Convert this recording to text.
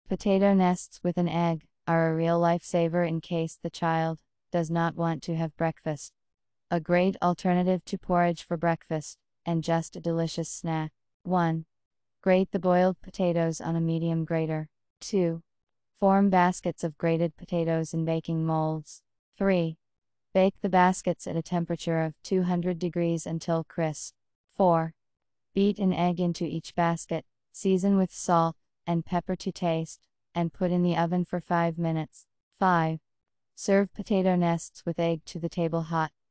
Potato nests with an egg are a real lifesaver in case the child does not want to have breakfast. A great alternative to porridge for breakfast, and just a delicious snack. 1. Grate the boiled potatoes on a medium grater. 2. Form baskets of grated potatoes in baking molds. 3. Bake the baskets at a temperature of 200 degrees until crisp. 4. Beat an egg into each basket, season with salt and pepper to taste, and put in the oven for 5 minutes. 5. Serve potato nests with egg to the table hot.